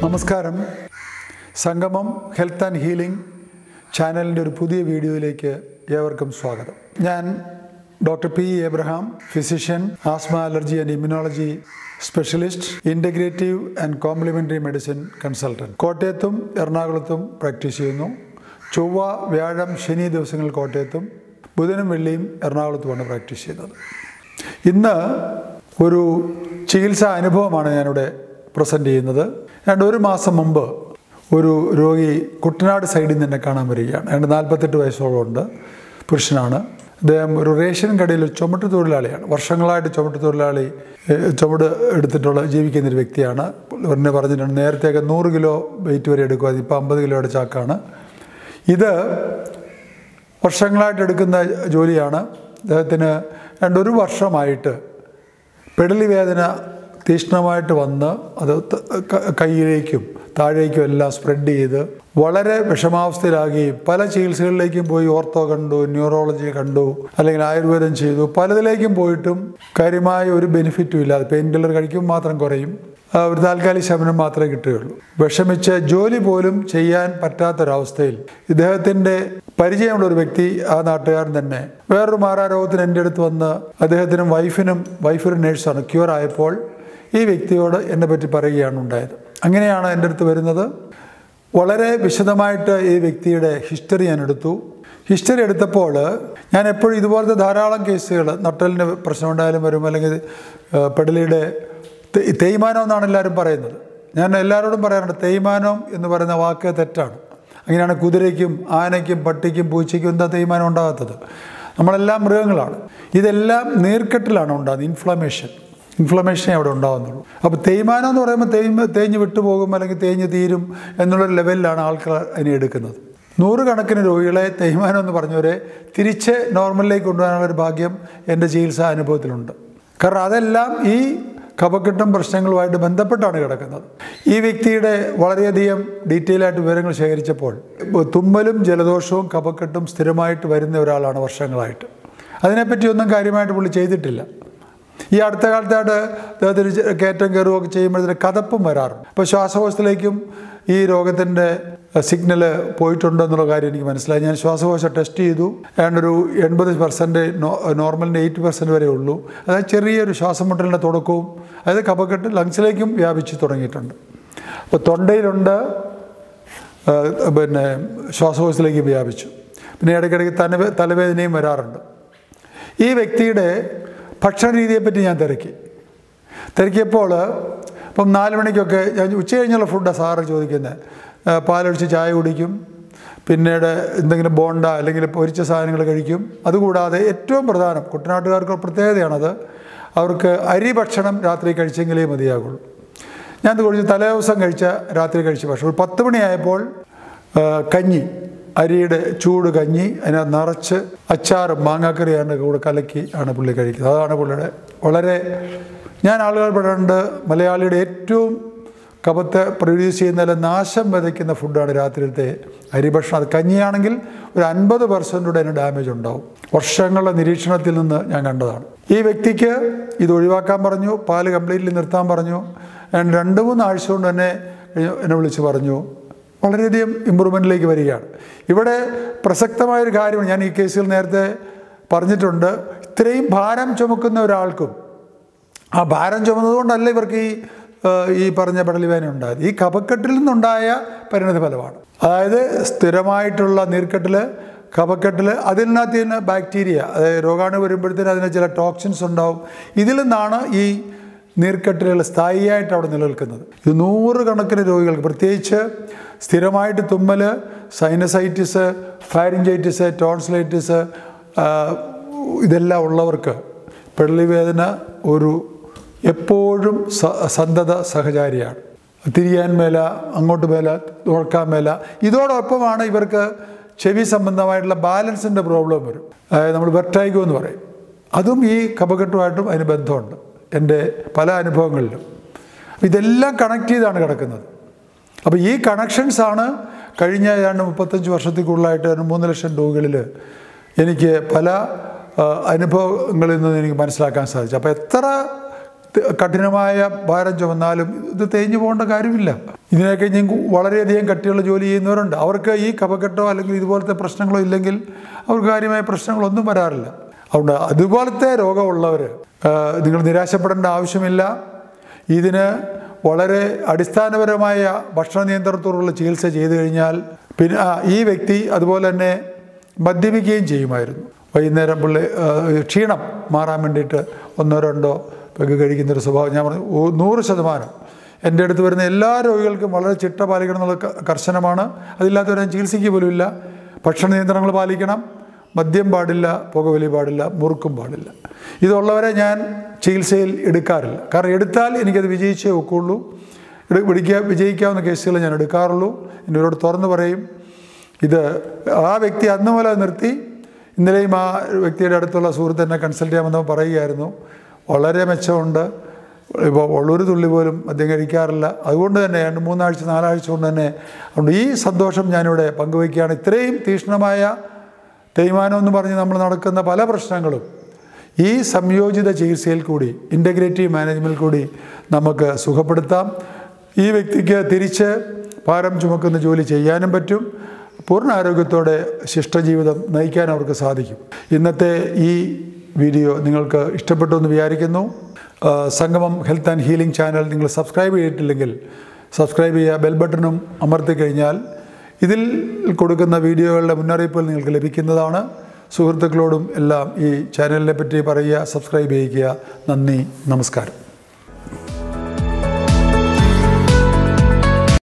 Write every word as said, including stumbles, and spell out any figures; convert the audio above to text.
നമസ്കാരം. സംഗമം health and healing ചാനലിൻ്റെ ഒരു പുതിയ വീഡിയോയിലേക്ക് ഏവർക്കും സ്വാഗതം. ഞാൻ ഡോക്ടർ പി യപരമ, physician, asthma, allergy and immunology specialist, integrative and complementary medicine consultant. കോട്ടയത്തും എറണാകുളത്തും പ്രാക്ടീസ് ചെയ്യുന്നു. ചൊവ്വ, വ്യാഴം, ശനി ദിവസങ്ങളിൽ കോട്ടയത്തും ബുധനും വെള്ളിയും എറണാകുളത്തുമാണ് പ്രാക്ടീസ് ചെയ്യുന്നത്. ഇന്ന് ഒരു ചികിത്സാ അനുഭവമാണ് ഞാനിവിടെ പ്രസൻറ്റ് ചെയ്യുന്നത്. രണ്ട് ഒരു മാസം മുമ്പ് ഒരു രോഗി കുട്ടനാട് സൈഡിൽ നിന്ന് എന്നെ കാണാൻ വരികയാണ്. രണ്ട് നാൽപ്പത്തെട്ട് വയസ്സോളം ഉണ്ട്, പുരുഷനാണ്. അദ്ദേഹം ഒരു റേഷൻ കടയിൽ ചുമട്ട് തൊഴിലാളിയാണ്. വർഷങ്ങളായിട്ട് ചുമട്ട് തൊഴിലാളി ചുമട് എടുത്തിട്ടുള്ള ജീവിക്കുന്നൊരു വ്യക്തിയാണ്. എന്നെ പറഞ്ഞിട്ടുണ്ട് നേരത്തെയൊക്കെ നൂറ് കിലോ വെയിറ്റ് വരെ എടുക്കുക, ഇപ്പോൾ അമ്പത് കിലോയുടെ ചാക്കാണ്. ഇത് വർഷങ്ങളായിട്ട് എടുക്കുന്ന ജോലിയാണ്. അദ്ദേഹത്തിന് രണ്ടൊരു വർഷമായിട്ട് പെടലി വേദന തീക്ഷ്ണമായിട്ട് വന്ന് അത് കയ്യിലേക്കും താഴേക്കും എല്ലാം സ്പ്രെഡ് ചെയ്ത് വളരെ വിഷമാവസ്ഥയിലാകുകയും പല ചികിത്സകളിലേക്കും പോയി ഓർത്തോ കണ്ടു, ന്യൂറോളജി കണ്ടു, അല്ലെങ്കിൽ ആയുർവേദം ചെയ്തു, പലതിലേക്കും പോയിട്ടും കാര്യമായ ഒരു ബെനിഫിറ്റും ഇല്ലാതെ പെയിൻ കില്ലർ കഴിക്കും മാത്രം കുറയും, ഒരു താൽക്കാലിക ശമനം മാത്രമേ കിട്ടുകയുള്ളൂ. വിഷമിച്ച് ജോലി പോലും ചെയ്യാൻ പറ്റാത്തൊരവസ്ഥയിൽ ഇദ്ദേഹത്തിൻ്റെ പരിചയമുള്ള ഒരു വ്യക്തി, ആ നാട്ടുകാരൻ തന്നെ, വേറൊരു മാറാരോഗത്തിന് എൻ്റെ അടുത്ത് വന്ന് അദ്ദേഹത്തിനും വൈഫിനും വൈഫൊരു നേഴ്സാണ്, ക്യൂർ ആയപ്പോൾ ഈ വ്യക്തിയോട് എന്നെ പറ്റി പറയുകയാണ് ഉണ്ടായത്. അങ്ങനെയാണ് എൻ്റെ അടുത്ത് വരുന്നത്. വളരെ വിശദമായിട്ട് ഈ വ്യക്തിയുടെ ഹിസ്റ്ററി ഞാൻ എടുത്തു. ഹിസ്റ്ററി എടുത്തപ്പോൾ ഞാൻ എപ്പോഴും ഇതുപോലത്തെ ധാരാളം കേസുകൾ, നട്ടലിന് പ്രശ്നമുണ്ടായാലും വരും, അല്ലെങ്കിൽ പെടലിയുടെ തേയ്മാനം എന്നാണ് എല്ലാവരും പറയുന്നത്. ഞാൻ എല്ലാവരോടും പറയാറുണ്ട്, തേയ്മാനം എന്ന് പറയുന്ന വാക്ക് തെറ്റാണ്. അങ്ങനെയാണ് കുതിരയ്ക്കും ആനയ്ക്കും പട്ടിക്കും പൂച്ചയ്ക്കും എന്താ തേയ്മാനം ഉണ്ടാകാത്തത്? നമ്മളെല്ലാം മൃഗങ്ങളാണ്. ഇതെല്ലാം നീർക്കെട്ടിലാണ് ഉണ്ടാകുന്നത്. ഇൻഫ്ലമേഷൻ ഇൻഫ്ലമേഷനേ അവിടെ ഉണ്ടാകുന്നുള്ളൂ. അപ്പോൾ തേയ്മാനം എന്ന് പറയുമ്പോൾ തേയ്മ തേഞ്ഞ് വിട്ടുപോകും, അല്ലെങ്കിൽ തേഞ്ഞ് തീരും എന്നുള്ളൊരു ലെവലിലാണ് ആൾക്കാർ അതിനെ എടുക്കുന്നത്. നൂറുകണക്കിന് രോഗികളെ തേയ്മാനം എന്ന് പറഞ്ഞവരെ തിരിച്ച് നോർമലിലേക്ക് കൊണ്ടുപോകാനുള്ളൊരു ഭാഗ്യം എൻ്റെ ചികിത്സാ അനുഭവത്തിലുണ്ട്. കാരണം അതെല്ലാം ഈ കഫക്കെട്ടും പ്രശ്നങ്ങളുമായിട്ട് ബന്ധപ്പെട്ടാണ് കിടക്കുന്നത്. ഈ വ്യക്തിയുടെ വളരെയധികം ഡീറ്റെയിൽ ആയിട്ട് വിവരങ്ങൾ ശേഖരിച്ചപ്പോൾ തുമ്മലും ജലദോഷവും കഫക്കെട്ടും സ്ഥിരമായിട്ട് വരുന്ന ഒരാളാണ് വർഷങ്ങളായിട്ട്. അതിനെപ്പറ്റിയൊന്നും കാര്യമായിട്ട് പുള്ളി ചെയ്തിട്ടില്ല. ഈ അടുത്ത കാലത്തായിട്ട് അദ്ദേഹത്തിന് കയറ്റം കയറുകയൊക്കെ ചെയ്യുമ്പോഴത്തേന് കഥപ്പും വരാറുണ്ട്. അപ്പോൾ ശ്വാസകോശത്തിലേക്കും ഈ രോഗത്തിൻ്റെ സിഗ്നൽ പോയിട്ടുണ്ടെന്നുള്ള കാര്യം എനിക്ക് മനസ്സിലായി. ഞാൻ ശ്വാസകോശം ടെസ്റ്റ് ചെയ്തു. ഏണ്ടൊരു എൺപത് പെർസെൻറ്റ് നോർമലിൻ്റെ എയ്റ്റി പെർസെൻറ്റ് വരെ ഉള്ളൂ. അതായത് ചെറിയൊരു ശ്വാസം മുട്ടലിൻ്റെ തുടക്കവും, അതായത് കഫക്കെട്ട് ലങ്സിലേക്കും വ്യാപിച്ച് തുടങ്ങിയിട്ടുണ്ട്. അപ്പോൾ തൊണ്ടയിലുണ്ട്, പിന്നെ ശ്വാസകോശത്തിലേക്ക് വ്യാപിച്ചു. പിന്നെ ഇടയ്ക്കിടയ്ക്ക് തല തലവേദനയും വരാറുണ്ട്. ഈ വ്യക്തിയുടെ ഭക്ഷണ രീതിയെപ്പറ്റി ഞാൻ തിരക്കി തിരക്കിയപ്പോൾ ഇപ്പം നാല് മണിക്കൊക്കെ ഞാൻ ഉച്ച കഴിഞ്ഞുള്ള ഫുഡാണ് സാറ് ചോദിക്കുന്നത്. പാലൊഴിച്ച് ചായ കുടിക്കും, പിന്നീട് എന്തെങ്കിലും ബോണ്ട അല്ലെങ്കിൽ പൊരിച്ച സാധനങ്ങൾ കഴിക്കും. അതുകൂടാതെ ഏറ്റവും പ്രധാനം, കുട്ടനാട്ടുകാർക്ക് പ്രത്യേകതയാണത്, അവർക്ക് അരി ഭക്ഷണം രാത്രി കഴിച്ചെങ്കിലേ മതിയാകുള്ളൂ. ഞാൻ കുറിച്ച് തലേ ദിവസം കഴിച്ച രാത്രി കഴിച്ച ഭക്ഷണം ഒരു പത്ത് മണിയായപ്പോൾ കഞ്ഞി, അരിയുടെ ചൂട് കഞ്ഞി, അതിനകത്ത് നിറച്ച് അച്ചാറും മാങ്ങാക്കറിയാണ് കൂടെ കലക്കി ആണ് പുള്ളി കഴിക്കുന്നത്. അതാണ് പുള്ളിയുടെ വളരെ, ഞാൻ ആളുകൾ പെടാണ്ട് മലയാളിയുടെ ഏറ്റവും കഫത്തെ പ്രൊഡ്യൂസ് ചെയ്യുന്നതിൽ നാശം വിതയ്ക്കുന്ന ഫുഡാണ് രാത്രിയിലത്തെ അരിഭക്ഷണം. അത് കഞ്ഞിയാണെങ്കിൽ ഒരു അൻപത് പെർസെൻറ്റൂടെ അതിന് ഡാമേജ് ഉണ്ടാവും. വർഷങ്ങളുടെ നിരീക്ഷണത്തിൽ നിന്ന് ഞാൻ കണ്ടതാണ്. ഈ വ്യക്തിക്ക് ഇത് ഒഴിവാക്കാൻ പറഞ്ഞു, പാല് കംപ്ലീറ്റ്ലി നിർത്താൻ പറഞ്ഞു. ഞാൻ രണ്ട് മൂന്ന് ആഴ്ച കൊണ്ട് തന്നെ എന്നെ വിളിച്ച് പറഞ്ഞു വളരെയധികം ഇമ്പ്രൂവ്മെൻറ്റിലേക്ക് വരികയാണ്. ഇവിടെ പ്രസക്തമായൊരു കാര്യമാണ്, ഞാൻ ഈ കേസിൽ നേരത്തെ പറഞ്ഞിട്ടുണ്ട്. ഇത്രയും ഭാരം ചുമക്കുന്ന ഒരാൾക്കും ആ ഭാരം ചുമന്നതുകൊണ്ടല്ല ഇവർക്ക് ഈ ഈ പറഞ്ഞ പെടലി വേദന ഉണ്ടായത്. ഈ കഫക്കെട്ടിൽ നിന്നുണ്ടായ പരിണത ഫലമാണ്. അതായത് സ്ഥിരമായിട്ടുള്ള നീർക്കെട്ടിൽ, കഫക്കെട്ടിൽ, അതിനകത്ത് തന്നെ ബാക്ടീരിയ, അതായത് രോഗാണു വരുമ്പോഴത്തേന് അതിന് ചില ടോക്സിൻസ് ഉണ്ടാവും. ഇതിൽ നിന്നാണ് ഈ നീർക്കെട്ടുകൾ സ്ഥായിയായിട്ട് അവിടെ നിലനിൽക്കുന്നത്. ഇത് നൂറുകണക്കിന് രോഗികൾക്ക്, പ്രത്യേകിച്ച് സ്ഥിരമായിട്ട് തുമ്മൽ, സൈനസൈറ്റിസ്, ഫാരിഞ്ചൈറ്റിസ്, ടോൺസിലൈറ്റിസ്, ഇതെല്ലാം ഉള്ളവർക്ക് പെടലി വേദന ഒരു എപ്പോഴും സന്തത സഹചാരിയാണ്. തിരിയാൻ മേല, അങ്ങോട്ട് മേല, തുറക്കാൻ മേല. ഇതോടൊപ്പമാണ് ഇവർക്ക് ചെവി സംബന്ധമായിട്ടുള്ള ബാലൻസിൻ്റെ പ്രോബ്ലം വരും. അതായത് നമ്മൾ വെർട്ടൈഗോ എന്ന് പറയും. അതും ഈ കഫക്കെട്ടുമായിട്ടും അതിന് ബന്ധമുണ്ട് എൻ്റെ പല അനുഭവങ്ങളിലും. ഇതെല്ലാം കണക്ട് ചെയ്താണ് കിടക്കുന്നത്. അപ്പോൾ ഈ കണക്ഷൻസാണ് കഴിഞ്ഞ ഏതാണ്ട് മുപ്പത്തഞ്ച് വർഷത്തിൽ കൂടുതലായിട്ട് മൂന്ന് ലക്ഷം രോഗികളിൽ എനിക്ക് പല അനുഭവങ്ങളിൽ നിന്ന് എനിക്ക് മനസ്സിലാക്കാൻ സാധിച്ചു. അപ്പോൾ എത്ര കഠിനമായ ഭാരം ചുമന്നാലും ഇത് തേഞ്ഞു പോകേണ്ട കാര്യമില്ല. ഇതിനൊക്കെ ഞാൻ വളരെയധികം കട്ടിയുള്ള ജോലി ചെയ്യുന്നവരുണ്ട്. അവർക്ക് ഈ കഫക്കെട്ടോ അല്ലെങ്കിൽ ഇതുപോലത്തെ പ്രശ്നങ്ങളോ ഇല്ലെങ്കിൽ അവർക്ക് കാര്യമായ പ്രശ്നങ്ങളൊന്നും വരാറില്ല. അതുകൊണ്ട് അതുപോലത്തെ രോഗമുള്ളവർ നിങ്ങൾ നിരാശപ്പെടേണ്ട ആവശ്യമില്ല. ഇതിന് വളരെ അടിസ്ഥാനപരമായ ഭക്ഷണ നിയന്ത്രണത്തോടുള്ള ചികിത്സ ചെയ്തു കഴിഞ്ഞാൽ പിന്നെ ഈ വ്യക്തി അതുപോലെ തന്നെ മദ്യപിക്കുകയും ചെയ്യുമായിരുന്നു. വൈകുന്നേരം പുള്ളി ക്ഷീണം മാറാൻ വേണ്ടിയിട്ട് ഒന്നോ രണ്ടോ പെഗ് കഴിക്കുന്നൊരു സ്വഭാവം ഞാൻ പറഞ്ഞു നൂറ് ശതമാനം എൻ്റെ അടുത്ത് വരുന്ന എല്ലാ രോഗികൾക്കും വളരെ ചിട്ട പാലിക്കണം എന്നുള്ള കർശനമാണ്. അതില്ലാത്തവരെ ചികിത്സിക്കുക പോലുമില്ല. ഭക്ഷണ നിയന്ത്രണങ്ങൾ പാലിക്കണം, മദ്യം പാടില്ല, പുകവലി പാടില്ല, മുറുക്കും പാടില്ല. ഇതുള്ളവരെ ഞാൻ ചികിത്സയിൽ എടുക്കാറില്ല. കാരണം എടുത്താൽ എനിക്കത് വിജയിച്ചേ ഒക്കുള്ളൂ. പിടിക്കുക വിജയിക്കാവുന്ന കേസുകൾ ഞാൻ എടുക്കാറുള്ളൂ. എന്നോട് തുറന്നു പറയും. ഇത് ആ വ്യക്തി അന്ന് പോലെ നിർത്തി. ഇന്നലെയും ആ വ്യക്തിയുടെ അടുത്തുള്ള സുഹൃത്ത് എന്നെ കൺസൾട്ട് ചെയ്യാമെന്ന് പറയുകയായിരുന്നു. വളരെ മെച്ചമുണ്ട്, ഇപ്പോൾ ഉള്ളൊരു തുള്ളി പോലും മദ്യം കഴിക്കാറില്ല. അതുകൊണ്ട് തന്നെ രണ്ട് മൂന്നാഴ്ച നാലാഴ്ച കൊണ്ട് തന്നെ അതുകൊണ്ട് ഈ സന്തോഷം ഞാനിവിടെ പങ്കുവയ്ക്കുകയാണ്. ഇത്രയും തീക്ഷ്ണമായ തേയ്മാനം എന്ന് പറഞ്ഞ് നമ്മൾ നടക്കുന്ന പല പ്രശ്നങ്ങളും ഈ സംയോജിത ചികിത്സയിൽ കൂടി ഇൻ്റഗ്രേറ്റീവ് മാനേജ്മെൻറ്റിൽ കൂടി നമുക്ക് സുഖപ്പെടുത്താം. ഈ വ്യക്തിക്ക് തിരിച്ച് ഭാരം ചുമക്കുന്ന ജോലി ചെയ്യാനും പറ്റും. പൂർണ്ണ ആരോഗ്യത്തോടെ ശിഷ്ടജീവിതം നയിക്കാൻ അവർക്ക് സാധിക്കും. ഇന്നത്തെ ഈ വീഡിയോ നിങ്ങൾക്ക് ഇഷ്ടപ്പെട്ടു എന്ന് വിചാരിക്കുന്നു. Sangamam health and healing channel നിങ്ങൾ സബ്സ്ക്രൈബ് ചെയ്തിട്ടില്ലെങ്കിൽ സബ്സ്ക്രൈബ് ചെയ്യുക. ബെൽ ബട്ടണും അമർത്തി കഴിഞ്ഞാൽ ഇതിൽ കൊടുക്കുന്ന വീഡിയോകളുടെ മുന്നറിയിപ്പുകൾ നിങ്ങൾക്ക് ലഭിക്കുന്നതാണ്. സുഹൃത്തുക്കളോടും എല്ലാം ഈ ചാനലിനെ പറ്റി പറയുക, സബ്സ്ക്രൈബ് ചെയ്യുക. നന്ദി, നമസ്കാരം.